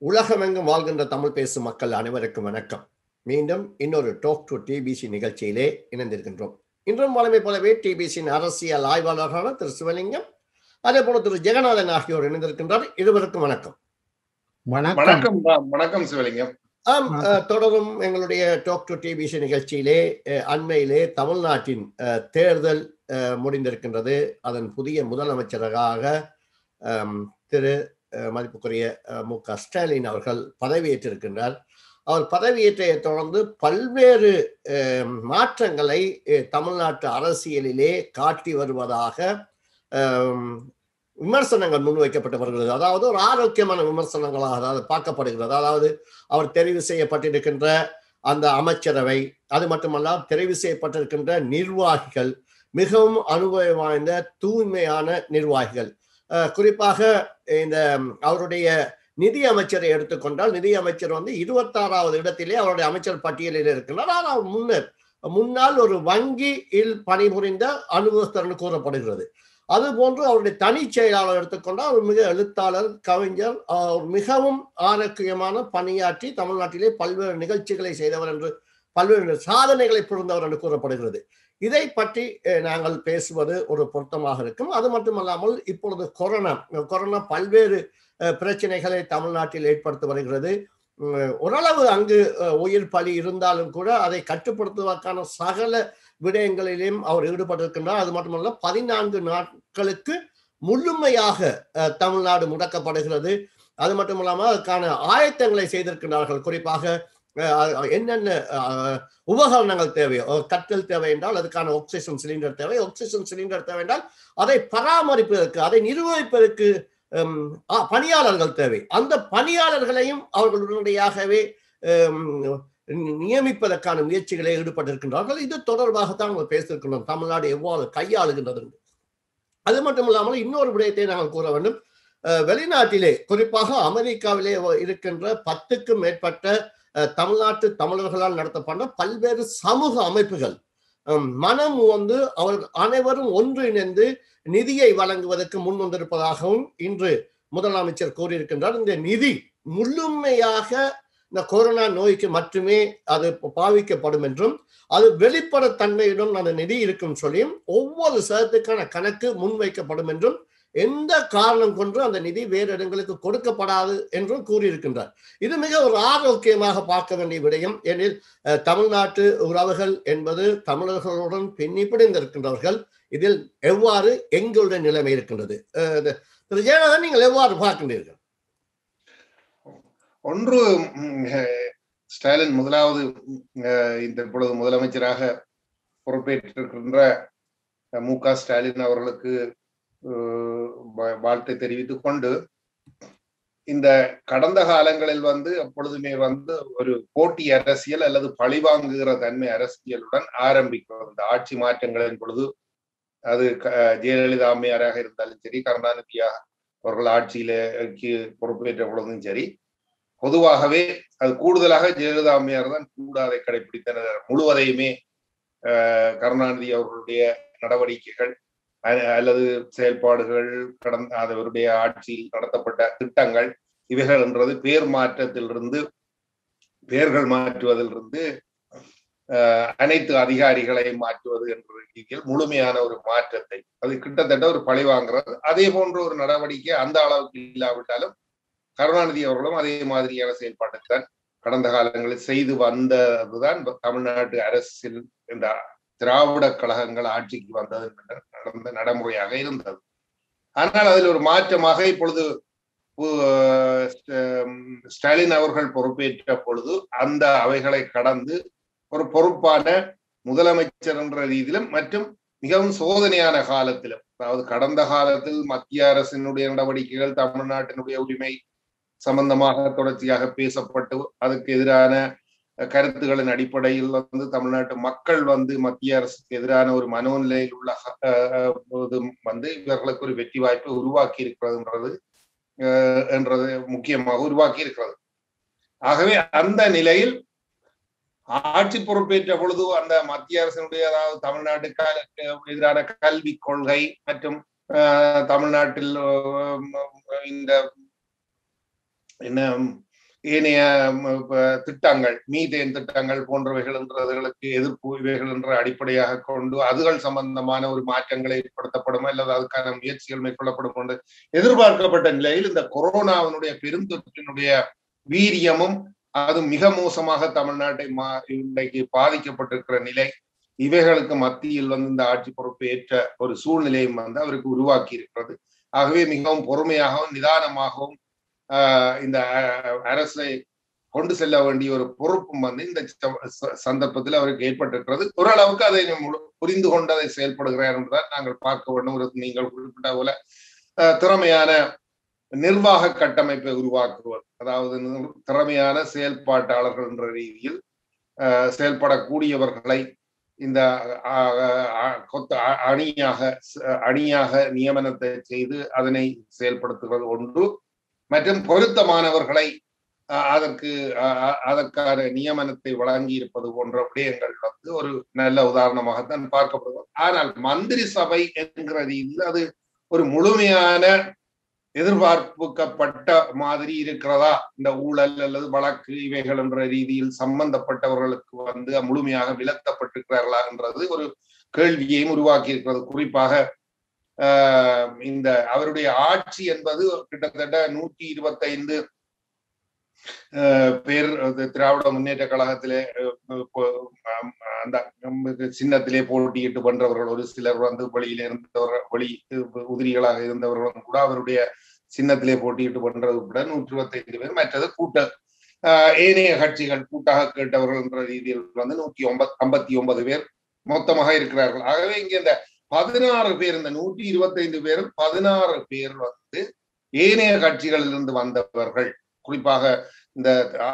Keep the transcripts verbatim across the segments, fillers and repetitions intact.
உலகமெங்கும் வாழ்கின்ற தமிழ் பேசும் மக்கள் அனைவருக்கும் வணக்கம். மீண்டும் இன்னொரு டாக் டு டிபிசி நிகழ்ச்சியிலே இணைந்திருக்கின்றோம். இன்றும் வழமை போலவே டிபிசியின் அரசியல் ஆய்வாளரான திரு சிவலிங்கம், அதே போல திரு ஜெகநாதன் ஆகியோர் இணைந்திருக்கின்றார். இருவருக்கும் வணக்கம். வணக்கம். வணக்கம் சிவலிங்கம். ஆம், தொடரும் எங்களுடைய டாக் டு டிபிசி நிகழ்ச்சியிலே அண்மையிலே தமிழ்நாட்டின் தேர்தல் முடிந்திருக்கின்றது. அதன் புதிய முதலமைச்சராக திரு மதிப்புக்குரிய மு க ஸ்டாலின் அவர்கள் பதவியேற்றிருக்கின்றார். அவர் பதவியேற்றை தொடர்ந்து பல்வேறு மாற்றங்களை தமிழ்நாட்டு அரசியலிலே காட்டி வருவதாக விமர்சனங்கள் முன்வைக்கப்பட்டு வருகிறது. அதாவது ஒரு ஆரோக்கியமான விமர்சனங்களாக அதாவது பார்க்கப்படுகிறது. அதாவது அவர் தெரிவு செய்யப்பட்டிருக்கின்ற அந்த அமைச்சரவை, அது மட்டுமல்ல தெரிவு செய்யப்பட்டிருக்கின்ற நிர்வாகிகள் மிகவும் அனுபவம் வாய்ந்த தூய்மையான நிர்வாகிகள். குறிப்பாக இந்த அவருடைய நிதி அமைச்சரை எடுத்துக்கொண்டால், நிதி அமைச்சர் வந்து இருபத்தாறாவது இடத்திலே அவருடைய அமைச்சர் பட்டியலில் இருக்கின்றார். ஆனால் முன்னர் முன்னால் ஒரு வங்கியில் பணிபுரிந்த அனுபவஸ்தர் கூறப்படுகிறது. அதுபோன்று அவருடைய தனி செயலாளர் எடுத்துக்கொண்டால் அவர் மிக எழுத்தாளர், கவிஞர், மிகவும் ஆரோக்கியமான பணியாற்றி தமிழ்நாட்டிலே பல்வேறு நிகழ்ச்சிகளை செய்தவர் என்று, பல்வேறு சாதனைகளை புரிந்தவர் என்று கூறப்படுகிறது. இதை பற்றி நாங்கள் பேசுவது ஒரு பொருத்தமாக இருக்கும். அது மட்டுமல்லாமல் இப்பொழுது கொரோனா கொரோனா பல்வேறு பிரச்சனைகளை தமிழ்நாட்டில் ஏற்படுத்தி வருகிறது. ஓரளவு அங்கு உயிர் பலி இருந்தாலும் கூட அதை கட்டுப்படுத்துவதற்கான சகல விடயங்களிலும் அவர் ஈடுபட்டிருக்கின்றார். அது மட்டுமல்ல, பதினான்கு நாட்களுக்கு முழுமையாக தமிழ்நாடு முடக்கப்படுகிறது. அது மட்டுமில்லாமல் அதுக்கான ஆயத்தங்களை செய்திருக்கின்றார்கள். குறிப்பாக என்னென்ன உபகரணங்கள் தேவையோ, கட்டல் தேவை என்றால் அதுக்கான ஆக்சிஜன் சிலிண்டர் தேவை, ஆக்சிஜன் சிலிண்டர் தேவை என்றால் அதை பராமரிப்பதற்கு, அதை நிர்வகிப்பதற்கு பணியாளர்கள் தேவை. அந்த பணியாளர்களையும் அவர்கள் உடனடியாகவே நியமிப்பதற்கான முயற்சிகளை ஈடுபட்டிருக்கின்றார்கள். இது தொடர்பாகத்தான் நாங்கள் பேசியிருக்கின்றோம், தமிழ்நாடு எவ்வாறு கையாளுகின்றது. அது மட்டும் இல்லாமல் இன்னொரு விடயத்தை நாங்கள் கூற வேண்டும். வெளிநாட்டிலே, குறிப்பாக அமெரிக்காவிலே இருக்கின்ற பத்துக்கும் மேற்பட்ட தமிழ்நாட்டு தமிழர்களால் நடத்தப்பட்ட பல்வேறு சமூக அமைப்புகள் மனம் வந்து அவர் அனைவரும் ஒன்றிணைந்து நிதியை வழங்குவதற்கு முன் வந்திருப்பதாகவும் இன்று முதலமைச்சர் கூறியிருக்கின்றார். இந்த நிதி முழுமையாக இந்த கொரோனா நோய்க்கு மட்டுமே அது பாவிக்கப்படும் என்றும், அது வெளிப்படத்தன்மையுடன் அந்த நிதி இருக்கும் சொல்லியும் ஒவ்வொரு சதத்துக்கான கணக்கு முன்வைக்கப்படும் என்றும், எந்த காரணம் கொண்டு அந்த நிதி வேறு இடங்களுக்கு கொடுக்கப்படாது என்றும் கூறியிருக்கின்றார். இது மிக ஒரு ஆரோக்கியமாக பார்க்க வேண்டிய விடயம். எனில் தமிழ்நாட்டு உறவுகள் என்பது தமிழர்களுடன் பின்னி பிடிந்திருக்கின்றவர்கள். இதில் எவ்வாறு எங்களுடைய நிலைமை இருக்கின்றது? திரு ஜெயநாதன், நீங்கள் எவ்வாறு பார்க்கின்றீர்கள்? ஒன்று, ஸ்டாலின் முதலாவது இந்த பொழுது முதலமைச்சராக பொறுப்பேற்றிருக்கின்ற மு க ஸ்டாலின் அவர்களுக்கு வாழ்த்தை தெரிவித்துக் கொண்டு, இந்த கடந்த காலங்களில் வந்து அப்பொழுதுமே வந்து ஒரு போட்டி அரசியல் அல்லது பழிவாங்குகிற தன்மை அரசியலுடன் ஆரம்பிக்கும். இந்த ஆட்சி மாற்றங்களின் பொழுது, அது ஜெயலலிதா அம்மையாராக இருந்தாலும் சரி, கருணாநிதியாக அவர்கள் ஆட்சியிலேக்கு பொறுப்பேற்ற பொழுதும் சரி, பொதுவாகவே அது கூடுதலாக ஜெயலலிதா அம்மையார் தான் கூடாதை கடைபிடித்தனர். முழுவதையுமே கருணாநிதி அவர்களுடைய நடவடிக்கைகள் அல்லது செயல்பாடுகள், கடந்த அவருடைய ஆட்சியில் நடத்தப்பட்ட திட்டங்கள், இவைகள் என்றது பேர் மாற்றத்திலிருந்து பெயர்கள் மாற்றுவதிலிருந்து அனைத்து அதிகாரிகளை மாற்றுவது என்ற ரீதியில் முழுமையான ஒரு மாற்றத்தை, அது கிட்டத்தட்ட ஒரு பழி வாங்குறது. அதே போன்ற ஒரு நடவடிக்கை அந்த அளவுக்கு இல்லாவிட்டாலும் கருணாநிதி அவர்களும் அதே மாதிரியான செயல்பாட்டை தான் கடந்த காலங்களில் செய்து வந்ததுதான் தமிழ்நாட்டு அரசியல் என்ற திராவிட கழகங்கள் ஆட்சிக்கு வந்தது நடந்த நடைமுறையாக இருந்தது. ஆனால் அதில் ஒரு மாற்றமாக இப்பொழுது ஸ்டாலின் அவர்கள் பொறுப்பேற்ற பொழுது அந்த அவைகளை கடந்து ஒரு பொறுப்பான முதலமைச்சர் என்ற ரீதியிலும் மற்றும் மிகவும் சோதனையான காலத்திலும், அதாவது கடந்த காலத்தில் மத்திய அரசினுடைய நடவடிக்கைகள், தமிழ்நாட்டினுடைய உரிமை சம்பந்தமாக தொடர்ச்சியாக பேசப்பட்டு அதுக்கு எதிரான கருத்துகளின் அடிப்படையில் வந்து தமிழ்நாட்டு மக்கள் வந்து மத்திய அரசுக்கு எதிரான ஒரு மனோநிலையில் உள்ள வந்து இவர்களுக்கு ஒரு வெற்றி வாய்ப்பை உருவாக்கி இருக்கிறதுன்றது என்றது முக்கியமாக உருவாக்கி இருக்கிறது. ஆகவே அந்த நிலையில் ஆட்சி பொறுப்பேற்ற பொழுது அந்த மத்திய அரசினுடைய, அதாவது தமிழ்நாட்டுக்கு எதிரான கல்வி கொள்கை மற்றும் தமிழ்நாட்டில் இந்த என்ன ஏனைய திட்டங்கள், மீதேன் திட்டங்கள் போன்றவைகள் என்றதுகளுக்கு எதிர்ப்பு இவைகள் என்ற அடிப்படையாக கொண்டு அதுகள் சம்பந்தமான ஒரு மாற்றங்களை ஏற்படுத்தப்படும் அல்லது அதுக்கான முயற்சிகள் மேற்கொள்ளப்படும் என்று எதிர்பார்க்கப்பட்ட நிலையில் இந்த கொரோனாவினுடைய பெருந்தொற்றினுடைய வீரியமும் அது மிக மோசமாக தமிழ்நாட்டை மா இன்றைக்கு பாதிக்கப்பட்டிருக்கிற நிலை, இவைகளுக்கு மத்தியில் வந்து இந்த ஆட்சி பொறுப்பு ஏற்ற ஒரு சூழ்நிலையும் வந்து அவருக்கு உருவாக்கி இருக்கிறது. ஆகவே மிகவும் பொறுமையாகவும் நிதானமாகவும் ஆஹ் இந்த அரசை கொண்டு செல்ல வேண்டிய ஒரு பொறுப்பும் வந்து இந்த சந்தர்ப்பத்தில் அவருக்கு ஏற்பட்டிருக்கிறது. ஓரளவுக்கு அதை புரிந்து கொண்டு அதை செயல்படுகிறார் என்றுதான் நாங்கள் பார்க்க வேண்டும். நீங்கள் குறிப்பிட்ட போல திறமையான நிர்வாக கட்டமைப்பை உருவாக்குவது, அதாவது திறமையான செயல்பாட்டாளர்கள் என்ற ரீதியில் செயல்படக்கூடியவர்களை இந்த அணியாக அணியாக நியமனத்தை செய்து அதனை செயல்படுத்துவது ஒன்று, மற்றும் பொருத்தமானவர்களை அதற்கு அதற்கான நியமனத்தை வழங்கி இருப்பது போன்ற விடயங்கள் வந்து ஒரு நல்ல உதாரணமாகத்தான் பார்க்கப்படுவது. ஆனால் மந்திரி சபை என்கிற ரீதியில் அது ஒரு முழுமையான எதிர்பார்ப்புக்கப்பட்ட மாதிரி இருக்கிறதா, இந்த ஊழல் அல்லது வழக்கு இவைகள் என்ற ரீதியில் சம்பந்தப்பட்டவர்களுக்கு வந்து முழுமையாக விலக்கப்பட்டிருக்கிறார்களா என்றது ஒரு கேள்வியையும் உருவாக்கி இருக்கிறது. குறிப்பாக ஆஹ் இந்த அவருடைய ஆட்சி என்பது கிட்டத்தட்ட நூற்றி இருபத்தி ஐந்து பேர் திராவிட முன்னேற்ற கழகத்திலே அந்த சின்னத்திலே போட்டியிட்டு வென்றவர்கள், ஒரு சிலர் வந்து வெளியில இருந்தவர்கள், வெளி உதிரிகளாக இருந்தவர்களும் கூட அவருடைய சின்னத்திலே போட்டியிட்டு வென்றது கூட நூற்றி இருபத்தி ஐந்து பேர். மற்றது கூட்ட ஆஹ் ஏனைய கட்சிகள் கூட்டாக கேட்டவர்கள் என்ற ரீதியில் வந்து நூற்றி ஒன்பது ஐம்பத்தி ஒன்பது பேர் மொத்தமாக இருக்கிறார்கள். ஆகவே இங்க இந்த பதினாறு பேர், இந்த நூற்றி இருபத்தி ஐந்து பேரும் பதினாறு பேர் வந்து ஏனைய கட்சிகளிலிருந்து வந்தவர்கள். குறிப்பாக இந்த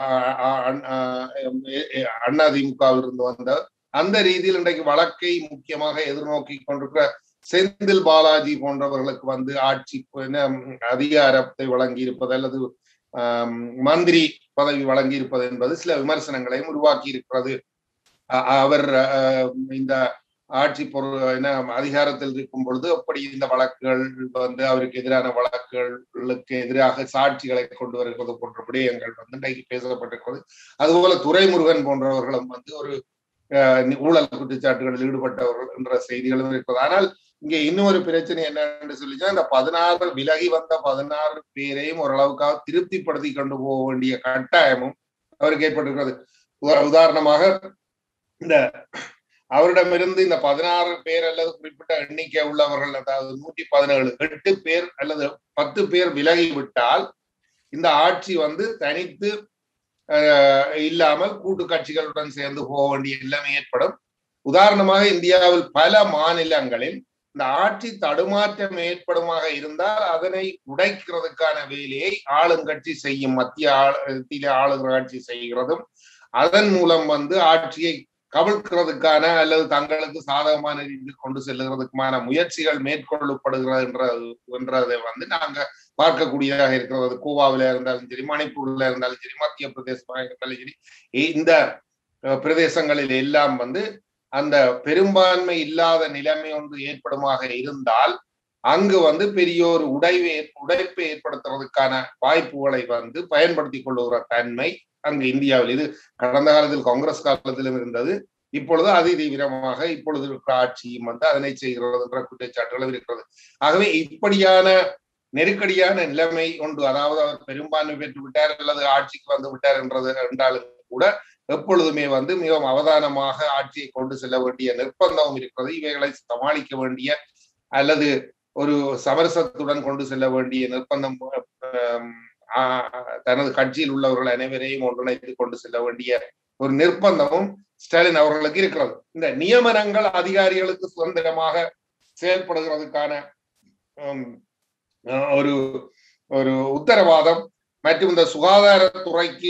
அதிமுகவில் இருந்து வந்த அந்த ரீதியில் இன்றைக்கு வழக்கை முக்கியமாக எதிர்நோக்கி கொண்டிருக்கிற செந்தில் பாலாஜி போன்றவர்களுக்கு வந்து ஆட்சி அதிகாரத்தை வழங்கி இருப்பது அல்லது மந்திரி பதவி வழங்கி இருப்பது என்பது சில விமர்சனங்களையும் உருவாக்கி இருக்கிறது. அவர் இந்த ஆட்சி பொருள் என்ன அதிகாரத்தில் இருக்கும் பொழுது அப்படி இந்த வழக்குகள் வந்து அவருக்கு எதிரான வழக்குகளுக்கு எதிராக சாட்சிகளை கொண்டு வருகிறது போன்ற விடயங்கள் வந்து இன்றைக்கு பேசப்பட்டிருக்கிறது. அதுபோல துரைமுருகன் போன்றவர்களும் வந்து ஒரு ஊழல் குற்றச்சாட்டுகளில் ஈடுபட்டவர்கள் என்ற செய்திகளும் இருக்கிறது. ஆனால் இங்கே இன்னொரு பிரச்சனை என்னன்னு சொல்லிச்சா, இந்த பதினாறு விலகி வந்த பதினாறு பேரையும் ஓரளவுக்காக திருப்திப்படுத்தி கொண்டு போக வேண்டிய கட்டாயமும் அவருக்கு ஏற்பட்டிருக்கிறது. உதாரணமாக இந்த அவரிடமிருந்து இந்த பதினாறு பேர் அல்லது குறிப்பிட்ட எண்ணிக்கை உள்ளவர்கள், அதாவது நூற்றி பதினேழு எட்டு பேர் அல்லது பத்து பேர் விலகிவிட்டால் இந்த ஆட்சி வந்து தனித்து இல்லாமல் கூட்டு கட்சிகளுடன் சேர்ந்து போக வேண்டிய நிலைமை ஏற்படும். உதாரணமாக இந்தியாவில் பல மாநிலங்களில் இந்த ஆட்சி தடுமாற்றம் ஏற்படுமாக இருந்தால் அதனை உடைக்கிறதுக்கான வேலையை ஆளுங்கட்சி செய்யும், மத்திய ஆளுத்தில ஆளுகிற ஆட்சி செய்கிறதும் அதன் மூலம் வந்து ஆட்சியை கவிழ்க்கிறதுக்கான அல்லது தங்களுக்கு சாதகமான ரீதியில் கொண்டு செல்லுகிறதுக்குமான முயற்சிகள் மேற்கொள்ளப்படுகிறது என்ற என்றதை வந்து நாங்க பார்க்கக்கூடியதாக இருக்கிறது. கோவாவில இருந்தாலும் சரி, மணிப்பூர்ல இருந்தாலும் சரி, மத்திய பிரதேசமாக இருந்தாலும் சரி, இந்த பிரதேசங்களில் எல்லாம் வந்து அந்த பெரும்பான்மை இல்லாத நிலைமை ஒன்று ஏற்படுமாக இருந்தால் அங்கு வந்து பெரிய ஒரு உடைவை உடைப்பை ஏற்படுத்துறதுக்கான வாய்ப்புகளை வந்து பயன்படுத்தி கொள்ளுகிற தன்மை அங்கு இந்தியாவில், இது கடந்த காலத்தில் காங்கிரஸ் காலத்திலும் இருந்தது, இப்பொழுது அதி தீவிரமாக இப்பொழுது இருக்கிற ஆட்சியும் வந்து அதனை செய்கிறது என்ற குற்றச்சாட்டுகளும் இருக்கிறது. ஆகவே இப்படியான நெருக்கடியான நிலைமை ஒன்று, அதாவது அவர் பெரும்பான்மை பெற்று விட்டார் அல்லது ஆட்சிக்கு வந்து விட்டார் என்றது என்றாலும் கூட எப்பொழுதுமே வந்து மிகவும் அவதானமாக ஆட்சியை கொண்டு செல்ல வேண்டிய நிர்பந்தமும் இருக்கிறது. இவைகளை சமாளிக்க வேண்டிய அல்லது ஒரு சமரசத்துடன் கொண்டு செல்ல வேண்டிய நிர்பந்தம் தனது கட்சியில் உள்ளவர்கள் அனைவரையும் ஒன்றிணைத்து கொண்டு செல்ல வேண்டிய ஒரு நிர்பந்தமும் ஸ்டாலின் அவர்களுக்கு இருக்கிறது. இந்த நியமனங்கள் அதிகாரிகளுக்கு சுதந்திரமாக செயல்படுகிறதுக்கான ஒரு ஒரு உத்தரவாதம் மற்றும் இந்த சுகாதாரத்துறைக்கு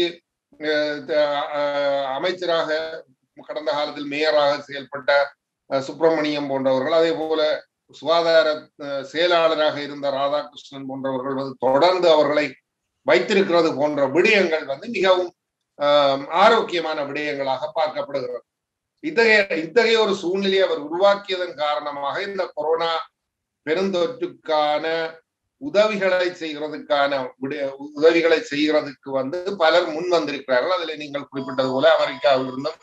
அமைச்சராக கடந்த காலத்தில் மேயராக செயல்பட்ட சுப்பிரமணியம் போன்றவர்கள், அதே போல சுகாதார செயலாளராக இருந்த ராதாகிருஷ்ணன் போன்றவர்கள் வந்து தொடர்ந்து அவர்களை வைத்திருக்கிறது போன்ற விடயங்கள் வந்து மிகவும் ஆரோக்கியமான விடயங்களாக பார்க்கப்படுகிறது. இத்தகைய இத்தகைய ஒரு சூழ்நிலையை அவர் உருவாக்கியதன் காரணமாக இந்த கொரோனா பெருந்தொற்றுக்கான உதவிகளை செய்கிறதுக்கான உதவிகளை செய்கிறதுக்கு வந்து பலர் முன் வந்திருக்கிறார்கள். அதுல நீங்கள் குறிப்பிட்டது போல அமெரிக்காவிலிருந்தும்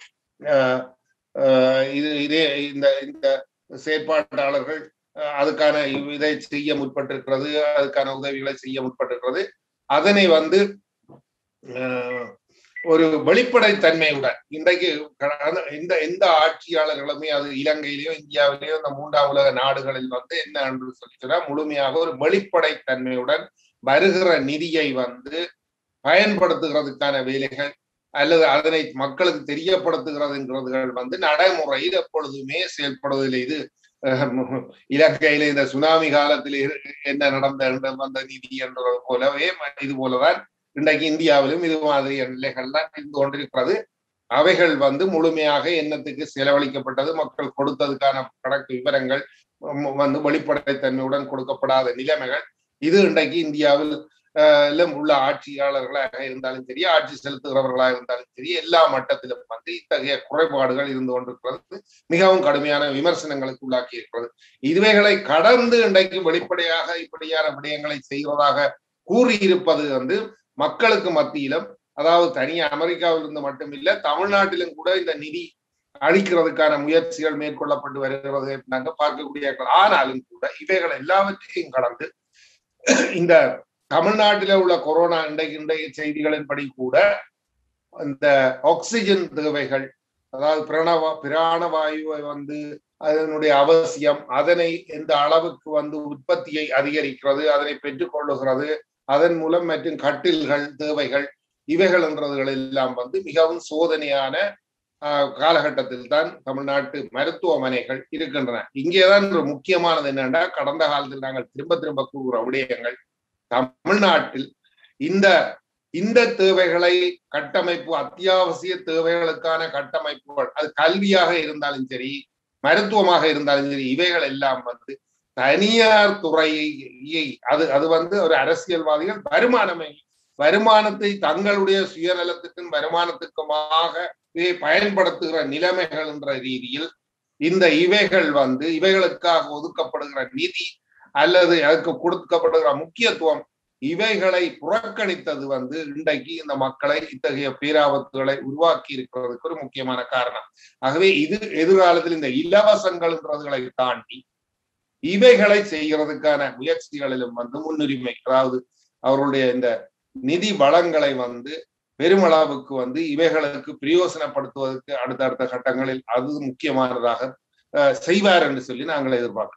இது இதே இந்த இந்த செயற்பாட்டாளர்கள் அதுக்கான இதை செய்ய முற்பட்டிருக்கிறது, அதுக்கான உதவிகளை செய்ய முற்பட்டிருக்கிறது. அதனை வந்து ஒரு வெளிப்படைத்தன்மையுடன் இன்றைக்கு இந்த எந்த ஆட்சியாளர்களுமே அது இலங்கையிலேயோ இந்தியாவிலேயோ இந்த மூன்றாம் உலக நாடுகளில் வந்து என்ன என்று சொல்லி சொன்னா முழுமையாக ஒரு வெளிப்படைத்தன்மையுடன் வருகிற நிதியை வந்து பயன்படுத்துகிறதுக்கான வேலைகள் அல்லது அதனை மக்களுக்கு தெரியப்படுத்துகிறதுங்கிறதுகள் வந்து நடைமுறையில் எப்பொழுதுமே செயல்படுவதில்லை. இது இலங்கையில இந்த சுனாமி காலத்தில் என்ன நடந்த வந்த நிதி என்றது போலவே இது போலதான் இன்றைக்கு இந்தியாவிலும் இது மாதிரியான நிலைகள்லாம் இருந்து கொண்டிருக்கிறது. அவைகள் வந்து முழுமையாக என்னத்துக்கு செலவழிக்கப்பட்டது, மக்கள் கொடுத்ததுக்கான கணக்கு விவரங்கள் வந்து வெளிப்படைத்தன்மையுடன் கொடுக்கப்படாத நிலைமைகள் இது இன்றைக்கு இந்தியாவில் உள்ள ஆட்சியாளர்களாக இருந்தாலும் சரி, ஆட்சி செலுத்துகிறவர்களாக இருந்தாலும் சரி, எல்லா மட்டத்திலும் வந்து இத்தகைய குறைபாடுகள் இருந்து கொண்டிருக்கிறது. மிகவும் கடுமையான விமர்சனங்களுக்கு உள்ளாக்கி இருக்கிறது. இதுவைகளை கடந்து இன்றைக்கு வெளிப்படையாக இப்படியான விடயங்களை செய்வதாக கூறியிருப்பது வந்து மக்களுக்கு மத்தியிலும், அதாவது தனியா அமெரிக்காவில் இருந்து மட்டுமில்ல தமிழ்நாட்டிலும் கூட இந்த நிதி அளிக்கிறதுக்கான முயற்சிகள் மேற்கொள்ளப்பட்டு வருகிறது நாங்க பார்க்கக்கூடிய. ஆனாலும் கூட இவைகள் எல்லாவற்றையும் கடந்து இந்த தமிழ்நாட்டில உள்ள கொரோனா இன்றைக்கு இன்றைய செய்திகளின்படி கூட இந்த ஆக்சிஜன் தேவைகள், அதாவது பிரணவ பிராணவாயுவை வந்து அதனுடைய அவசியம், அதனை எந்த அளவுக்கு வந்து உற்பத்தியை அதிகரிக்கிறது, அதனை பெற்றுக்கொள்ளுகிறது, அதன் மூலம் மற்றும் கட்டில்கள் தேவைகள் இவைகள் என்றதுகள் எல்லாம் வந்து மிகவும் சோதனையான காலகட்டத்தில் தான் தமிழ்நாட்டு மருத்துவமனைகள் இருக்கின்றன. இங்கேதான் ஒரு முக்கியமானது என்னன்னா, கடந்த காலத்தில் நாங்கள் திரும்ப திரும்ப கூறுகிற விடயங்கள், தமிழ்நாட்டில் இந்த இந்த தேவைகளை கட்டமைப்பு அத்தியாவசிய தேவைகளுக்கான கட்டமைப்புகள், அது கல்வியாக இருந்தாலும் சரி மருத்துவமாக இருந்தாலும் சரி, இவைகள் எல்லாம் வந்து தனியார் துறையை அது அது வந்து ஒரு அரசியல்வாதிகள் வருமானமே வருமானத்தை தங்களுடைய சுயநலத்துக்கும் வருமானத்துக்குமாக பயன்படுத்துகிற நிலைமைகள் என்ற ரீதியில் இந்த இவைகள் வந்து இவைகளுக்காக ஒதுக்கப்படுகிற நிதி அல்லது அதுக்கு கொடுக்கப்படுகிற முக்கியத்துவம் இவைகளை புறக்கணித்தது வந்து இன்றைக்கு இந்த மக்களை இத்தகைய பேராபத்துகளை உருவாக்கி இருக்கிறதுக்கு ஒரு முக்கியமான காரணம். ஆகவே இது எதிர்காலத்தில் இந்த இலவசங்கள்ன்றதுகளை தாண்டி இவைகளை செய்கிறதுக்கான முயற்சிகளிலும் வந்து முன்னுரிமை, அதாவது அவர்களுடைய இந்த நிதி வளங்களை வந்து பெருமளவுக்கு வந்து இவைகளுக்கு பிரயோசனப்படுத்துவதற்கு அடுத்தடுத்த கட்டங்களில் அது முக்கியமானதாக செய்வார் என்று சொல்லி நாங்கள் எதிர்பார்க்கிறோம்.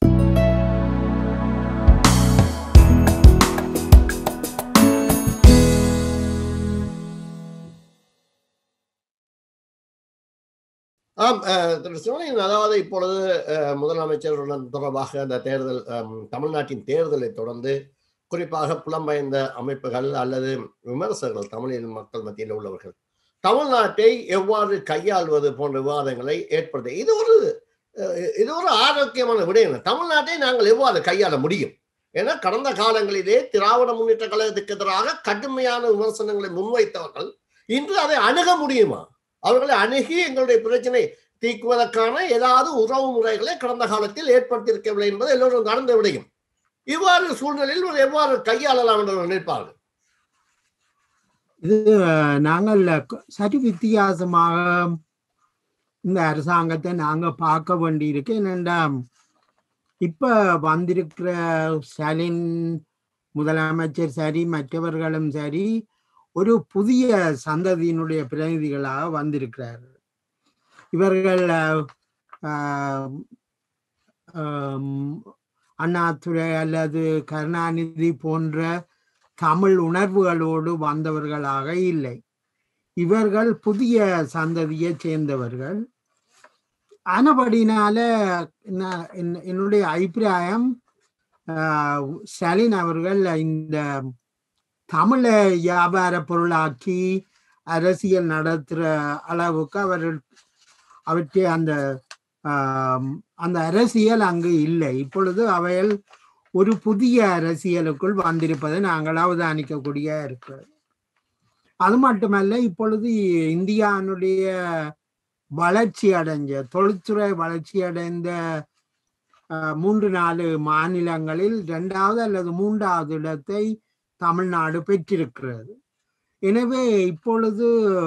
ஆம், அதாவது இப்பொழுது முதலமைச்சருடன் தொடர்பாக அந்த தேர்தல் தமிழ்நாட்டின் தேர்தலை தொடர்ந்து குறிப்பாக புலம்பெயர்ந்த அமைப்புகள் அல்லது விமர்சகர்கள், தமிழின் மக்கள் மத்தியில் உள்ளவர்கள் தமிழ்நாட்டை எவ்வாறு கையாள்வது போன்ற விவாதங்களை ஏற்படுத்த இது ஒரு இது ஒரு ஆரோக்கியமான விடயம். தமிழ்நாட்டை நாங்கள் எவ்வாறு கையாள முடியும்? ஏன்னா கடந்த காலங்களிலே திராவிட முன்னேற்ற கழகத்துக்கு எதிராக கடுமையான விமர்சனங்களை முன்வைத்தவர்கள் இன்று அதை அணுக முடியுமா? அவர்களை அணுகி எங்களுடைய பிரச்சனை தீர்க்குவதற்கான ஏதாவது உறவு முறைகளை கடந்த காலத்தில் ஏற்படுத்தியிருக்கவில்லை என்பது எல்லோரும் நடந்த விடையும். இவ்வாறு சூழ்நிலையில் எவ்வாறு கையாளலாம் என்று நினைப்பார்கள். இது நாங்கள் சற்று வித்தியாசமாக இந்த அரசாங்கத்தை நாங்க பார்க்க வேண்டியிருக்கு. என்னென்னா, இப்ப வந்திருக்கிற ஸ்டாலின் முதலமைச்சர் சரி, மற்றவர்களும் சரி, ஒரு புதிய சந்ததியினுடைய பிரதிநிதிகளாக வந்திருக்கிறார்கள். இவர்கள் அண்ணாதுரை அல்லது கருணாநிதி போன்ற தமிழ் உணர்வுகளோடு வந்தவர்களாக இல்லை. இவர்கள் புதிய சந்ததியை சேர்ந்தவர்கள். ஆனபடினால என்னுடைய அபிப்பிராயம், ஸ்டாலின் அவர்கள் இந்த தமிழை வியாபார பொருளாக்கி அரசியல் நடத்துகிற அளவுக்கு அவர்கள் அவற்றை அந்த அந்த அரசியல் அங்கு இல்லை. இப்பொழுது அவைகள் ஒரு புதிய அரசியலுக்குள் வந்திருப்பதை நாங்கள் அவதானிக்கக்கூடிய இருக்கு. அது மட்டுமல்ல, இப்பொழுது இந்தியாவுடைய வளர்ச்சி அடைஞ்ச தொழில்துறை வளர்ச்சி அடைந்த மூன்று நாலு மாநிலங்களில் இரண்டாவது அல்லது மூன்றாவது இடத்தை தமிழ்நாடு பெற்றிருக்கிறது. எனவே இப்பொழுது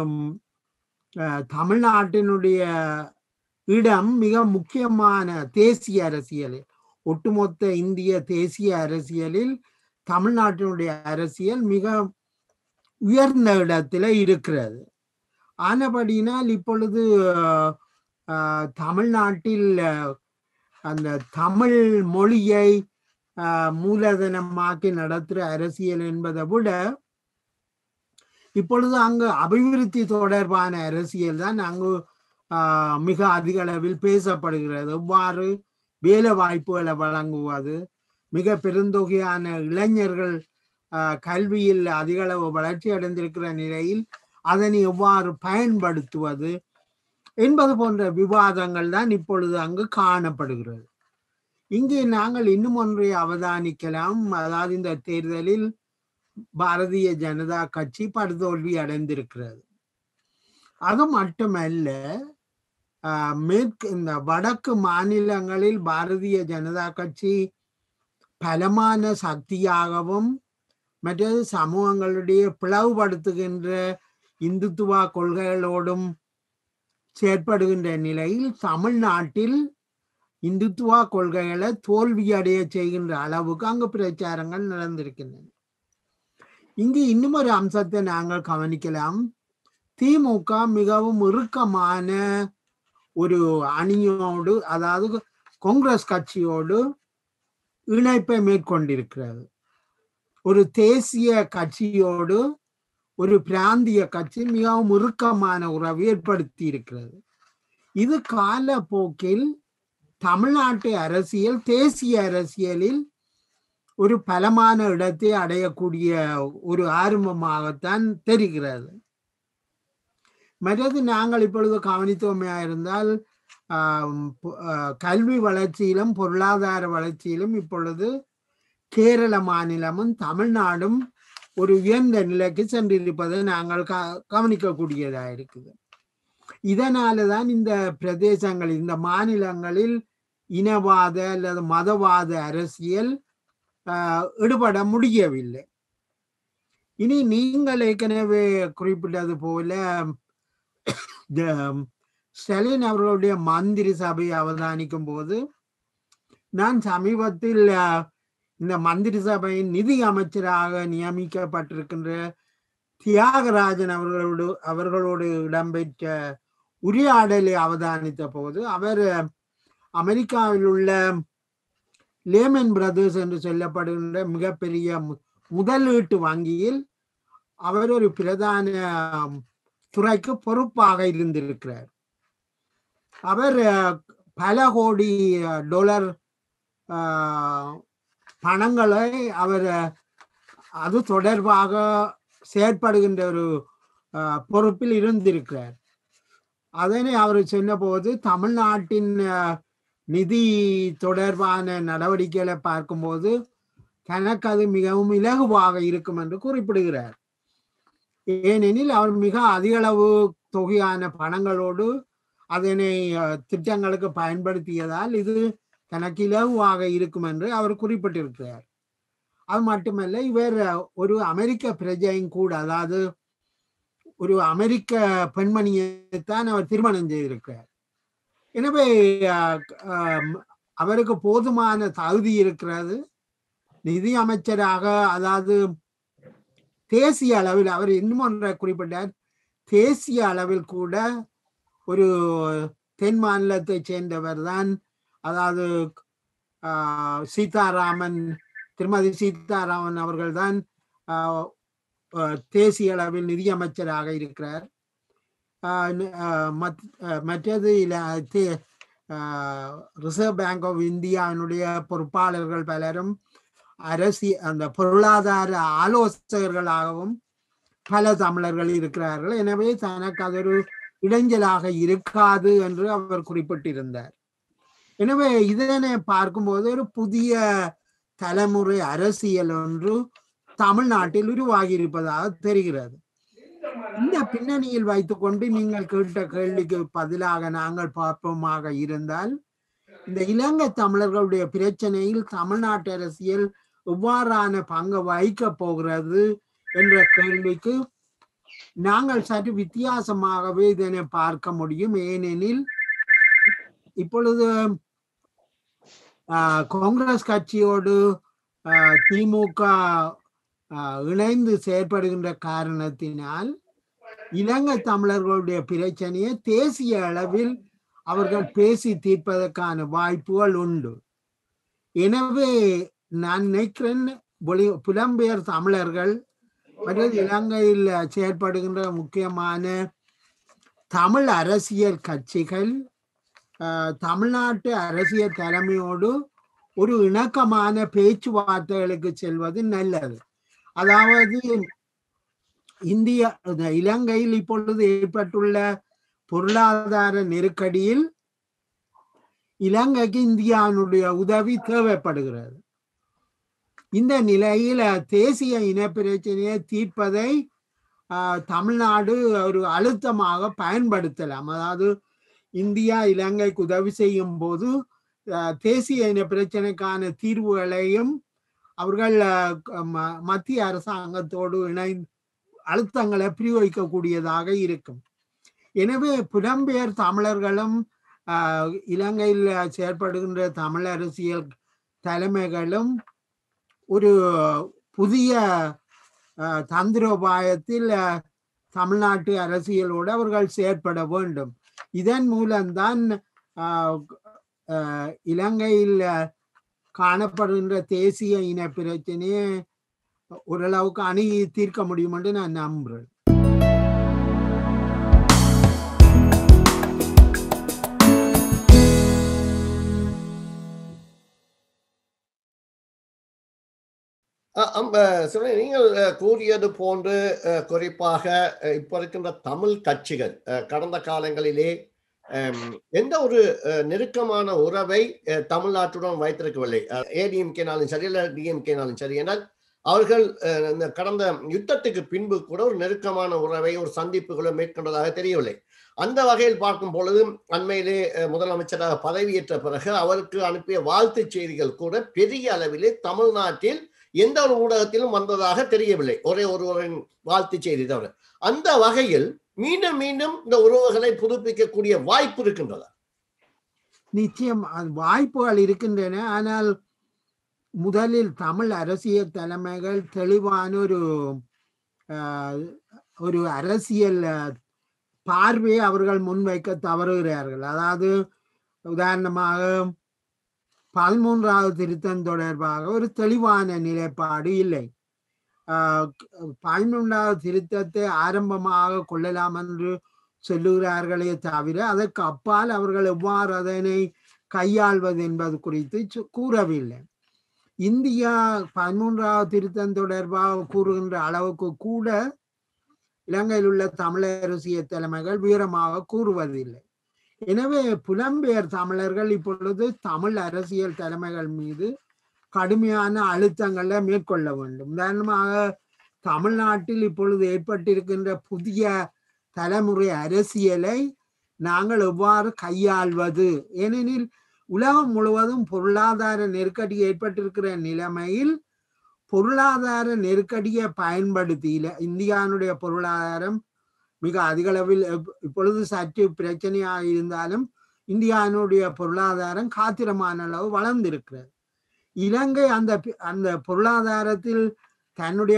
தமிழ்நாட்டினுடைய இடம் மிக முக்கியமான தேசிய அரசியலில், ஒட்டுமொத்த இந்திய தேசிய அரசியலில் தமிழ்நாட்டினுடைய அரசியல் மிக உயர்ந்த இடத்துல இருக்கிறது. ஆனபடினால் இப்பொழுது தமிழ்நாட்டில் அந்த தமிழ் மொழியை மூலதனமாக்கி நடத்துகிற அரசியல் என்பதை விட இப்பொழுது அங்கு அபிவிருத்தி தொடர்பான அரசியல் தான் அங்கு மிக அதிக அளவில் பேசப்படுகிறது. எவ்வாறு வேலை வாய்ப்புகளை வழங்குவது, மிக பெருந்தொகையான இளைஞர்கள் கல்வியில் அதிக அளவு வளர்ச்சி அடைந்திருக்கிற நிலையில் அதனை எவ்வாறு பயன்படுத்துவது என்பது போன்ற விவாதங்கள் தான் இப்பொழுது அங்கு காணப்படுகிறது. இங்கே நாங்கள் இன்னும் ஒன்றை அவதானிக்கலாம். அதாவது இந்த தேர்தலில் பாரதிய ஜனதா கட்சி படுதோல்வி அடைந்திருக்கிறது. அது மட்டுமல்ல, மேற்கு இந்த வடக்கு மாநிலங்களில் பாரதிய ஜனதா கட்சி பலமான சக்தியாகவும் மற்றது சமூகங்களுடைய பிளவுபடுத்துகின்ற இந்துத்துவ கொள்கைகளோடும் செயற்படுகின்ற நிலையில் தமிழ்நாட்டில் இந்துத்துவ கொள்கைகளை தோல்வியடைய செய்கின்ற அளவுக்கு அங்கு பிரச்சாரங்கள் நடந்திருக்கின்றன. இங்கு இன்னும் ஒரு அம்சத்தை நாங்கள் கவனிக்கலாம். திமுக மிகவும் இறுக்கமான ஒரு அணியோடு, அதாவது காங்கிரஸ் கட்சியோடு இணைப்பை மேற்கொண்டிருக்கிறது. ஒரு தேசிய கட்சியோடு ஒரு பிராந்திய கட்சி மிகவும் இறுக்கமான உறவை ஏற்படுத்தி இருக்கிறது. இது காலப்போக்கில் தமிழ்நாட்டு அரசியல் தேசிய அரசியலில் ஒரு பலமான இடத்தை அடையக்கூடிய ஒரு ஆரம்பமாகத்தான் தெரிகிறது. மற்றது நாங்கள் இப்பொழுது கவனித்தோமையா இருந்தால் கல்வி வளர்ச்சியிலும் பொருளாதார வளர்ச்சியிலும் இப்பொழுது கேரள மாநிலமும் தமிழ்நாடும் ஒரு உயர்ந்த நிலைக்கு சென்றிருப்பதை நாங்கள் கவனிக்கக்கூடியதாக இருக்குது. இதனாலதான் இந்த பிரதேசங்களில், இந்த மாநிலங்களில் இனவாத அல்லது மதவாத அரசியல் ஈடுபட முடியவில்லை. இனி நீங்கள் ஏற்கனவே குறிப்பிட்டது போல ஸ்டாலின் அவர்களுடைய மந்திரி சபையை அவதானிக்கும் போது நான் சமீபத்தில் இந்த மந்திரி சபையின் நிதி அமைச்சராக நியமிக்கப்பட்டிருக்கின்ற தியாகராஜன் அவர்களோடு அவர்களோடு இடம்பெற்ற உரையாடலை அவதானித்த போது அவர் அமெரிக்காவில் உள்ள லேமன் பிரதர்ஸ் என்று சொல்லப்படுகின்ற மிகப்பெரிய முதலீட்டு வங்கியில் அவர் ஒரு பிரதான துறைக்கு பொறுப்பாக இருந்திருக்கிறார். அவர் பல கோடி டாலர் பணங்களை அவர் அது தொடர்பாக செயற்படுகின்ற ஒரு பொறுப்பில் இருந்திருக்கிறார். அதனை அவர் சொன்ன போது தமிழ்நாட்டின் நிதி தொடர்பான நடவடிக்கைகளை பார்க்கும்போது தனக்கு அது மிகவும் இலகுவாக இருக்கும் என்று குறிப்பிடுகிறார். ஏனெனில் அவர் மிக அதிக அளவு தொகையான பணங்களோடு அதனை திட்டங்களுக்கு பயன்படுத்தியதால் இது தனக்கு இலகுவாக இருக்கும் என்று அவர் குறிப்பிட்டிருக்கிறார். அது மட்டுமல்ல, இவர் ஒரு அமெரிக்க பிரஜையும் கூட, அதாவது ஒரு அமெரிக்க பெண்மணியைத்தான் அவர் திருமணம் செய்திருக்கிறார். எனவே அவருக்கு போதுமான தகுதி இருக்கிறது. நிதி அமைச்சராக, அதாவது தேசிய அளவில் அவர் இன்னும் ஒன்றை குறிப்பிட்டார், தேசிய அளவில் கூட ஒரு தென் மாநிலத்தை சேர்ந்தவர் தான், அதாவது சீதாராமன், திருமதி சீதாராமன் அவர்கள் தான் தேசிய அளவில் நிதியமைச்சராக இருக்கிறார். மற்றது ரிசர்வ் பேங்க் ஆஃப் இந்தியாவினுடைய பொறுப்பாளர்கள் பலரும் அரசியல் அந்த பொருளாதார ஆலோசகர்களாகவும் பல தமிழர்கள் இருக்கிறார்கள். எனவே தனக்கு அது ஒரு இடைஞ்சலாக இருக்காது என்று அவர் குறிப்பிட்டிருந்தார். எனவே இதனை பார்க்கும்போது ஒரு புதிய தலைமுறை அரசியல் ஒன்று தமிழ்நாட்டில் உருவாகி இருப்பதாக தெரிகிறது. இந்த பின்னணியில் வைத்துக்கொண்டு நீங்கள் கேட்ட கேள்விக்கு பதிலாக நாங்கள் பார்ப்போமாக இருந்தால், இந்த இலங்கை தமிழர்களுடைய பிரச்சனையில் தமிழ்நாட்டு அரசியல் எவ்வாறான பங்கு வகிக்க போகிறது என்ற கேள்விக்கு நாங்கள் சற்று வித்தியாசமாகவே இதனை பார்க்க முடியும். ஏனெனில் இப்பொழுது காங்கிரஸ் கட்சியோடு திமுக இணைந்து செயற்படுகின்ற காரணத்தினால் இலங்கை தமிழர்களுடைய பிரச்சனையை தேசிய அளவில் அவர்கள் பேசி தீர்ப்பதற்கான வாய்ப்புகள் உண்டு. எனவே நான் நினைக்கிறேன் புலம்பெயர் தமிழர்கள் மற்றும் இலங்கையில் செயற்படுகின்ற முக்கியமான தமிழ் அரசியல் கட்சிகள் தமிழ்நாட்டு அரசியல் தலைமையோடு ஒரு இணக்கமான பேச்சுவார்த்தைகளுக்கு செல்வது நல்லது. அதாவது இந்திய இலங்கையில் இப்பொழுது ஏற்பட்டுள்ள பொருளாதார நெருக்கடியில் இலங்கைக்கு இந்தியாவுடைய உதவி தேவைப்படுகிறது. இந்த நிலையில் தேசிய இன பிரச்சனையை தீர்ப்பதை தமிழ்நாடு ஒரு அழுத்தமாக பயன்படுத்தலாம். அதாவது இந்தியா இலங்கைக்கு உதவி செய்யும் போது தேசிய இன பிரச்சனைக்கான தீர்வுகளையும் அவர்கள் மத்திய அரசாங்கத்தோடு இணைந்து அழுத்தங்களை பிரயோகிக்கக்கூடியதாக இருக்கும். எனவே புலம்பெயர் தமிழர்களும் இலங்கையில் செயற்படுகின்ற தமிழ் அரசியல் தலைமைகளும் ஒரு புதிய தந்திரோபாயத்தில் தமிழ்நாட்டு அரசியலோடு அவர்கள் செயற்பட வேண்டும். இதன் மூலம்தான் இலங்கையில் காணப்படுகின்ற தேசிய இன பிரச்சனையை ஓரளவுக்கு அணுகி தீர்க்க முடியும் என்று நான் நம்புறேன். நீங்கள் கூறியது போன்று குறிப்பாக இப்ப இருக்கின்ற தமிழ் கட்சிகள் கடந்த காலங்களிலே எந்த ஒரு நெருக்கமான உறவை தமிழ்நாட்டுடன் வைத்திருக்கவில்லை. ஏடிஎம்கேனாலும் சரி இல்லை டிஎம்கேனாலும் சரி. என்றால் அவர்கள் இந்த கடந்த யுத்தத்துக்கு பின்பு கூட ஒரு நெருக்கமான உறவை ஒரு சந்திப்புகளை மேற்கொண்டதாக தெரியவில்லை. அந்த வகையில் பார்க்கும் பொழுது அண்மையிலே முதலமைச்சராக பதவியேற்ற பிறகு அவருக்கு அனுப்பிய வாழ்த்து செய்திகள் கூட பெரிய அளவிலே தமிழ்நாட்டில் எந்த ஒரு ஊடகத்திலும் வந்ததாக தெரியவில்லை. ஒரே ஒருவரின் வாழ்த்து செய்தி தவிர. அந்த வகையில் மீண்டும் மீண்டும் இந்த உறவுகளை புதுப்பிக்கக்கூடிய வாய்ப்பு இருக்கின்றதா? நிச்சயம் வாய்ப்புகள் இருக்கின்றன. ஆனால் முதலில் தமிழ் அரசியல் தலைமைகள் தெளிவான ஒரு ஒரு அரசியல் பார்வையை அவர்கள் முன்வைக்க தவறுகிறார்கள். அதாவது உதாரணமாக பதிமூன்றாவது திருத்தம் தொடர்பாக ஒரு தெளிவான நிலைப்பாடு இல்லை. பதிமூன்றாவது திருத்தத்தை ஆரம்பமாக கொள்ளலாம் என்று சொல்லுகிறார்களே தவிர அதற்கு அப்பால் அவர்கள் எவ்வாறு அதனை கையாள்வது என்பது குறித்து கூறவில்லை. இந்தியா பதிமூன்றாவது திருத்தம் தொடர்பாக கூறுகின்ற அளவுக்கு கூட இலங்கையில் உள்ள தமிழ் அரசியல் தலைமைகள் வீரமாக கூறுவதில்லை. எனவே புலம்பெயர் தமிழர்கள் இப்பொழுது தமிழ் அரசியல் தலைமைகள் மீது கடுமையான அழுத்தங்களை மேற்கொள்ள வேண்டும். உதாரணமாக தமிழ்நாட்டில் இப்பொழுது ஏற்பட்டிருக்கின்ற புதிய தலைமுறை அரசியலை நாங்கள் எவ்வாறு கையாள்வது? ஏனெனில் உலகம் முழுவதும் பொருளாதார நெருக்கடி ஏற்பட்டிருக்கிற நிலைமையில் பொருளாதார நெருக்கடியை பயன்படுத்தி இந்தியாவுடைய பொருளாதாரம் மிக அதிக அளவில் இப்பொழுது சற்று பிரச்சனையாக இருந்தாலும் இந்தியாவுடைய பொருளாதாரம் காத்திரமான அளவு வளர்ந்திருக்கிறது. இலங்கை அந்த அந்த பொருளாதாரத்தில் தன்னுடைய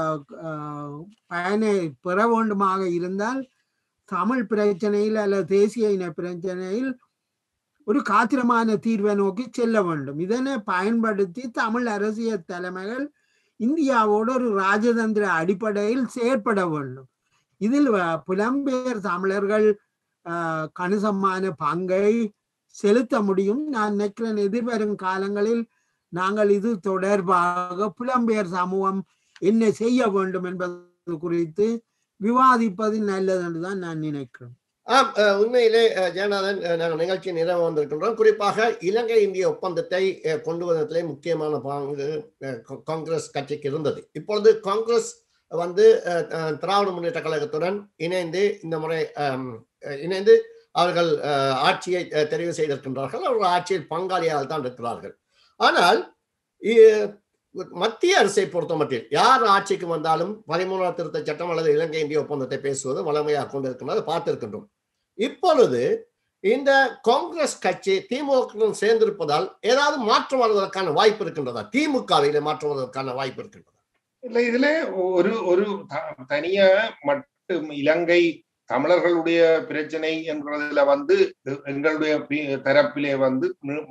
பயனை பெற வேண்டுமாக இருந்தால் தமிழ் பிரச்சனையில் அல்லது தேசிய இன பிரச்சனையில் ஒரு காத்திரமான தீர்வை நோக்கி செல்ல வேண்டும். இதனை பயன்படுத்தி தமிழ் அரசியல் தலைமைகள் இந்தியாவோடு ஒரு ராஜதந்திர அடிப்படையில் செயற்பட வேண்டும். இதில் புலம்பெயர் தமிழர்கள் கணிசமான பங்கை செலுத்த முடியும். நான் நினைக்கிறேன் எதிர்வரும் காலங்களில் நாங்கள் இது தொடர்பாக புலம்பெயர் சமூகம் என்ன செய்ய வேண்டும் என்பது குறித்து விவாதிப்பது நல்லது என்றுதான் நான் நினைக்கிறேன். ஆம், உண்மையிலே ஜெயநாதன், நாங்கள் நிகழ்ச்சி நிறைவு வந்திருக்கின்றோம். குறிப்பாக இலங்கை இந்திய ஒப்பந்தத்தை கொண்டு வருவதிலே முக்கியமான பங்கு காங்கிரஸ் கட்சிக்கு இருந்தது. இப்பொழுது காங்கிரஸ் வந்து திராவிட முன்னேற்ற கழகத்துடன் இணைந்து இந்த முறை இணைந்து அவர்கள் ஆட்சியை தெரிவு செய்திருக்கின்றார்கள். அவர்கள் ஆட்சியில் பங்காளியாக தான் இருக்கிறார்கள். ஆனால் மத்திய அரசை பொறுத்த மட்டில் யார் ஆட்சிக்கு வந்தாலும் பதிமூணாவது திருத்த சட்டம் அல்லது இலங்கை இந்திய ஒப்பந்தத்தை பேசுவது வளமையாக கொண்டிருக்கின்றது, பார்த்திருக்கின்றோம். இப்பொழுது இந்த காங்கிரஸ் கட்சி திமுக சேர்ந்திருப்பதால் ஏதாவது மாற்றம் வருவதற்கான வாய்ப்பு இருக்கின்றதா? திமுகவிலே மாற்றம் வருவதற்கான வாய்ப்பு இருக்கின்றதா? இல்ல, இதுல ஒரு ஒரு தனியா மட்டும் இலங்கை தமிழர்களுடைய பிரச்சனை என்கிறதுல வந்து எங்களுடைய தரப்பிலே வந்து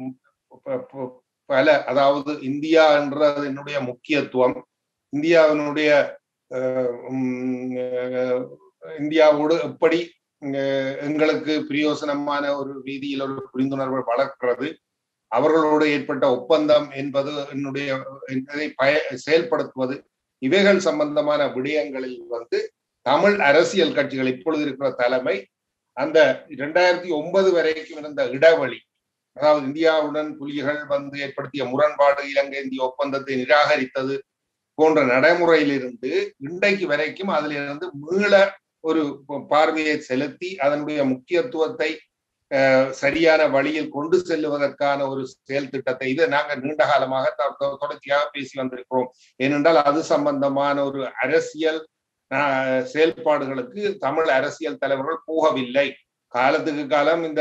பல, அதாவது இந்தியா என்ற என்னுடைய முக்கியத்துவம், இந்தியாவினுடைய இந்தியாவோடு எப்படி எங்களுக்கு பிரயோசனமான ஒரு ரீதியில் ஒரு புரிந்துணர்வை வளர்க்கிறது, அவர்களோடு ஏற்பட்ட ஒப்பந்தம் என்பது என்னுடைய பய செயல்படுத்துவது, இவைகள் சம்பந்தமான விடயங்களில் வந்து தமிழ் அரசியல் கட்சிகள் இப்பொழுது இருக்கிற தலைமை அந்த இரண்டாயிரத்தி ஒன்பது வரைக்கும் இருந்த இடைவெளி, அதாவது இந்தியாவுடன் புலிகள் வந்து ஏற்படுத்திய முரண்பாடு, இலங்கை இந்திய ஒப்பந்தத்தை நிராகரித்தது போன்ற நடைமுறையிலிருந்து இன்றைக்கு வரைக்கும் அதில் இருந்து மீள ஒரு பார்வையை செலுத்தி அதனுடைய முக்கியத்துவத்தை சரியான வழியில் கொண்டு செல்லுவதற்கான ஒரு செயல் திட்டத்தை இது நாங்கள் நீண்ட காலமாக தொடர்ச்சியாக பேசி வந்திருக்கிறோம். ஏனென்றால் அது சம்பந்தமான ஒரு அரசியல் செயல்பாடுகளுக்கு தமிழ் அரசியல் தலைவர்கள் போகவில்லை. காலத்துக்கு காலம் இந்த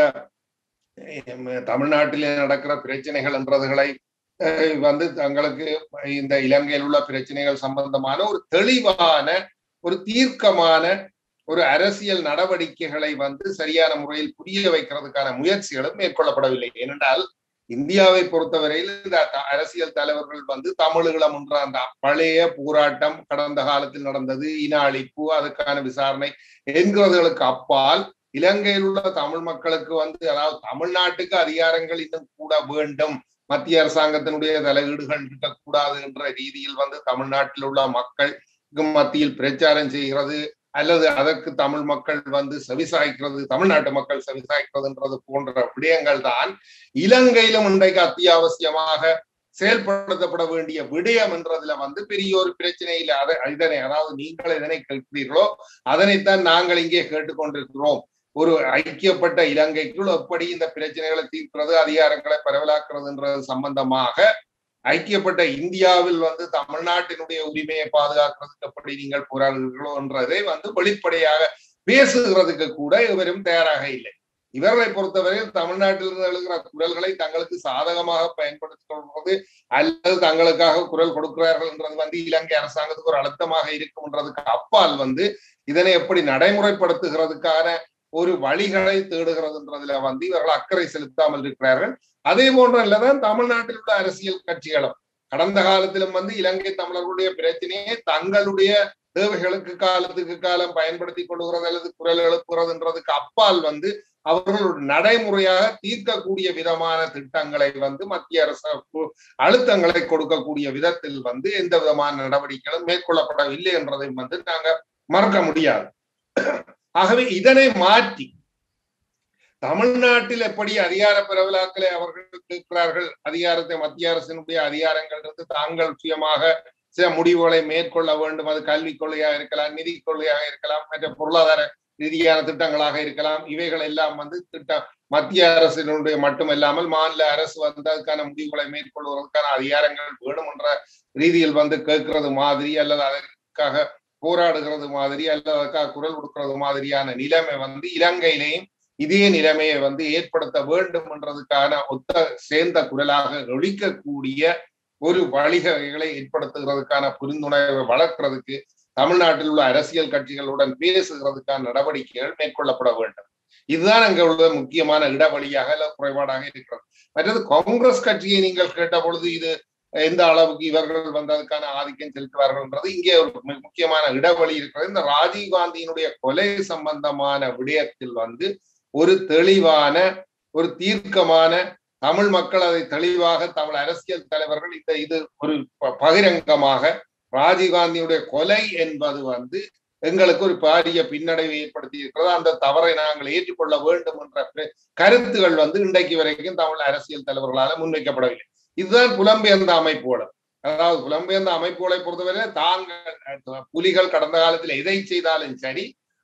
தமிழ்நாட்டிலே நடக்கிற பிரச்சனைகள் என்றதுகளை வந்து தங்களுக்கு இந்த இலங்கையில் உள்ள பிரச்சனைகள் சம்பந்தமான ஒரு தெளிவான ஒரு தீர்க்கமான ஒரு அரசியல் நடவடிக்கைகளை வந்து சரியான முறையில் புரிய வைக்கிறதுக்கான முயற்சிகளும் மேற்கொள்ளப்படவில்லை. ஏனென்றால் இந்தியாவை பொறுத்தவரையில் இந்த அரசியல் தலைவர்கள் வந்து தமிழீழம் என்ற அந்த பழைய போராட்டம் கடந்த காலத்தில் நடந்தது, இன அழிப்பு, அதுக்கான விசாரணை என்கிறதுகளுக்கு அப்பால் இலங்கையில் உள்ள தமிழ் மக்களுக்கு வந்து அதாவது தமிழ்நாட்டுக்கு அதிகாரங்கள் இன்னும் கூட வேண்டும், மத்திய அரசாங்கத்தினுடைய தலையீடுகள் இருக்கக்கூடாது என்ற ரீதியில் வந்து தமிழ்நாட்டில் உள்ள மக்களுக்கு மத்தியில் பிரச்சாரம் செய்கிறது, அல்லது அதற்கு தமிழ் மக்கள் வந்து செவிசாய்க்கிறது, தமிழ்நாட்டு மக்கள் செவிசாய்க்கிறதுன்றது போன்ற விடயங்கள் தான் இலங்கையிலும் இன்றைக்கு அத்தியாவசியமாக செயல்படுத்தப்பட வேண்டிய விடயம் என்றதுல வந்து பெரிய ஒரு பிரச்சனை இல்லை. அதை இதனை அதாவது நீங்கள் எதனை கேட்கிறீர்களோ அதனைத்தான் நாங்கள் இங்கே கேட்டுக்கொண்டிருக்கிறோம். ஒரு ஐக்கியப்பட்ட இலங்கைக்குள் எப்படி இந்த பிரச்சனைகளை தீர்க்கிறது, அதிகாரங்களை பரவலாக்குறதுன்றது சம்பந்தமாக ஐக்கியப்பட்ட இந்தியாவில் வந்து தமிழ்நாட்டினுடைய உரிமையை பாதுகாக்கிறதுக்கு எப்படி நீங்கள் போராடுகிறீர்களோ என்றதை வந்து வெளிப்படையாக பேசுகிறதுக்கு கூட இவரும் தயாராக இல்லை. இவர்களை பொறுத்தவரையில் தமிழ்நாட்டிலிருந்து எழுகிற குரல்களை தங்களுக்கு சாதகமாக பயன்படுத்திக் கொள்வது அல்லது தங்களுக்காக குரல் கொடுக்கிறார்கள் என்றது வந்து இலங்கை அரசாங்கத்துக்கு ஒரு அழுத்தமாக இருக்கும்ன்றதுக்கு அப்பால் வந்து இதனை எப்படி நடைமுறைப்படுத்துகிறதுக்கான ஒரு வழிகளை தேடுகிறதுன்றதுல வந்து இவர்கள் அக்கறை செலுத்தாமல் இருக்கிறார்கள். அதே போன்ற இல்லதான் தமிழ்நாட்டில் உள்ள அரசியல் கட்சிகளும் கடந்த காலத்திலும் வந்து இலங்கை தமிழர்களுடைய பிரச்சனையை தங்களுடைய தேவைகளுக்கு காலத்துக்கு காலம் பயன்படுத்தி கொள்கிறது அல்லது குரல் எழுப்புகிறதுன்றதுக்கு அப்பால் வந்து அவர்கள் ஒரு நடைமுறையாக தீர்க்கக்கூடிய விதமான திட்டங்களை வந்து மத்திய அரசு அழுத்தங்களை கொடுக்கக்கூடிய விதத்தில் வந்து எந்த விதமான நடவடிக்கைகளும் மேற்கொள்ளப்படவில்லை என்றதை வந்து நாங்க மறக்க முடியாது. ஆகவே இதனை மாற்றி தமிழ்நாட்டில் எப்படி அதிகார பரவலாக்களை அவர்கள் கேட்கிறார்கள், அதிகாரத்தை மத்திய அரசினுடைய அதிகாரங்கள் இருந்து தாங்கள் சுயமாக சில முடிவுகளை மேற்கொள்ள வேண்டும், அது கல்விக் கொள்கையாக இருக்கலாம், நிதி கொள்கையாக இருக்கலாம், மற்ற பொருளாதார ரீதியான திட்டங்களாக இருக்கலாம், இவைகள் எல்லாம் வந்து திட்டம் மத்திய அரசினுடைய மட்டுமல்லாமல் மாநில அரசு வந்து அதுக்கான முடிவுகளை மேற்கொள்வதற்கான அதிகாரங்கள் வேணும் என்ற ரீதியில் வந்து கேட்கிறது மாதிரி அல்லது அதற்காக போராடுகிறது மாதிரி அல்லது அதற்காக குரல் கொடுக்கிறது மாதிரியான நிலைமை வந்து இலங்கையிலேயும் இதே நிலைமையை வந்து ஏற்படுத்த வேண்டும் என்றதுக்கான ஒத்த சேர்ந்த குரலாக ஒழிக்கக்கூடிய ஒரு வழிகளை ஏற்படுத்துகிறதுக்கான புரிந்துணர்வை வளர்க்கிறதுக்கு தமிழ்நாட்டில் உள்ள அரசியல் கட்சிகளுடன் பேசுகிறதுக்கான நடவடிக்கைகள் மேற்கொள்ளப்பட வேண்டும். இதுதான் அங்க உள்ள முக்கியமான இடவழியாக அல்ல குறைபாடாக இருக்கிறது. மற்றது காங்கிரஸ் கட்சியை நீங்கள் கேட்ட பொழுது இது எந்த அளவுக்கு இவர்கள் வந்ததுக்கான ஆதிக்கம் செலுத்துவார்கள்ன்றது இங்கே ஒரு முக்கியமான இடவழி இருக்கிறது. இந்த ராஜீவ்காந்தியினுடைய கொலை சம்பந்தமான விடயத்தில் வந்து ஒரு தெளிவான ஒரு தீர்க்கமான தமிழ் மக்கள் அதை தெளிவாக தமிழ் அரசியல் தலைவர்கள் இந்த இது ஒரு பகிரங்கமாக ராஜீவ்காந்தியுடைய கொலை என்பது வந்து எங்களுக்கு ஒரு பாரிய பின்னடைவை ஏற்படுத்தி இருக்கிறது, அந்த தவறை நாங்கள் ஏற்றுக்கொள்ள வேண்டும் என்ற கருத்துகள் வந்து இன்றைக்கு வரைக்கும் தமிழ் அரசியல் தலைவர்களால் முன்வைக்கப்படவில்லை. இதுதான் புலம்பெயர்ந்த அமைப்புகள். அதாவது புலம்பெயர்ந்த அமைப்புகளை பொறுத்தவரை தாங்கள் புலிகள் கடந்த காலத்தில் எதை செய்தாலும் சரி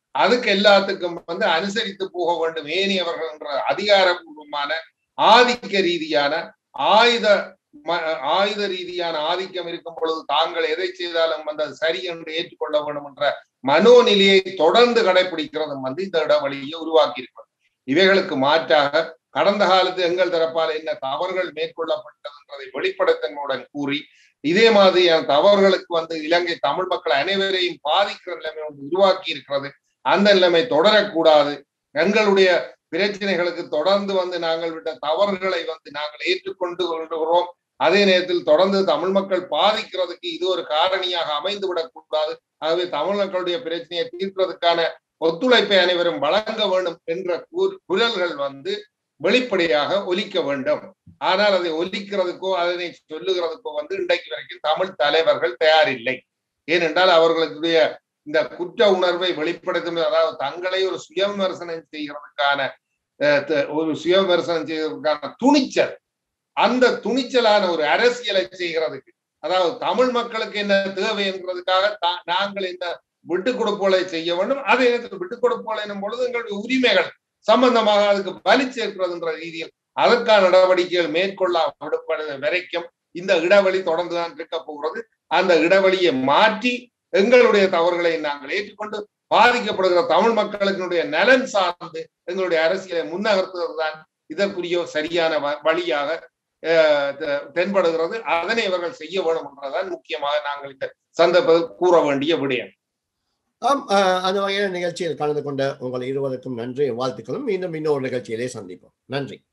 அதுக்கு எல்லாத்துக்கும் வந்து அனுசரித்து போக வேண்டும். ஏனியவர்கள் என்ற அதிகாரபூர்வமான ஆதிக்க ரீதியான ஆயுத ஆயுத ரீதியான ஆதிக்கம் இருக்கும் பொழுது தாங்கள் எதை செய்தாலும் வந்து அது சரி என்று ஏற்றுக்கொள்ள வேண்டும் என்ற மனோநிலையை தொடர்ந்து கடைபிடிக்கிறதும் வந்து இந்த இடைவெளியை உருவாக்கி இருக்கிறது. இவைகளுக்கு மாற்றாக கடந்த காலத்து எங்கள் தரப்பால் என்ன தவறுகள் மேற்கொள்ளப்பட்டது என்பதை வெளிப்படுத்தங்களுடன் கூறி இதே மாதிரியான தவறுகளுக்கு வந்து இலங்கை தமிழ் மக்கள் அனைவரையும் பாதிக்கிற நிலைமை ஒன்று உருவாக்கி இருக்கிறது. அந்த நிலைமை தொடரக்கூடாது. எங்களுடைய பிரச்சனைகளுக்கு தொடர்ந்து வந்து நாங்கள் விட்ட தவறுகளை வந்து நாங்கள் ஏற்றுக்கொண்டு கொண்டுகிறோம். அதே நேரத்தில் தொடர்ந்து தமிழ் மக்கள் பாதிக்கிறதுக்கு இது ஒரு காரணியாக அமைந்து விடக்கூடாது. ஆகவே தமிழ் மக்களுடைய பிரச்சனையை தீர்க்கிறதுக்கான ஒத்துழைப்பை அனைவரும் வழங்க வேண்டும் என்ற குரல்கள் வந்து வெளிப்படையாக ஒலிக்க வேண்டும். ஆனால் அதை ஒலிக்கிறதுக்கோ அதனை சொல்லுகிறதுக்கோ வந்து இன்றைக்கு வரைக்கும் தமிழ் தலைவர்கள் தயாரில்லை. ஏனென்றால் அவர்களுடைய இந்த குற்ற உணர்வை வெளிப்படுத்தும், அதாவது தங்களை ஒரு சுய விமர்சனம் செய்கிறதுக்கான ஒரு சுய விமர்சனம் செய்வதற்கான துணிச்சல், அந்த துணிச்சலான ஒரு அரசியலை செய்கிறதுக்கு, அதாவது தமிழ் மக்களுக்கு என்ன தேவை என்கிறதுக்காக நாங்கள் இந்த விட்டு கொடுப்புகளை செய்ய வேண்டும். அதே நேரத்தில் விட்டு கொடுப்புகளை என்னும் பொழுது எங்களுடைய உரிமைகள் சம்பந்தமாக அதுக்கு பலி சேர்க்கிறது என்ற ரீதியில் அதற்கான நடவடிக்கைகள் மேற்கொள்ள வரைக்கும் இந்த இடைவெளி தொடர்ந்துதான் இருக்க போகிறது. அந்த இடைவெளியை மாற்றி எங்களுடைய தவறுகளை நாங்கள் ஏற்றுக்கொண்டு பாதிக்கப்படுகிற தமிழ் மக்களுடைய நலன் சார்ந்து எங்களுடைய அரசியலை முன்னகர்த்துவதுதான் இதற்குரிய சரியான வழியாக தென்படுகிறது. அதனை இவர்கள் செய்ய வேண்டும் என்றதான் முக்கியமாக நாங்கள் இந்த சந்தர்ப்பத்தில் கூற வேண்டிய விடயம். ஆம், அந்த வகையான நிகழ்ச்சியில் கலந்து கொண்ட உங்கள் இருவருக்கும் நன்றி, வாழ்த்துக்களும். மீண்டும் இன்னொரு நிகழ்ச்சியிலே சந்திப்போம். நன்றி.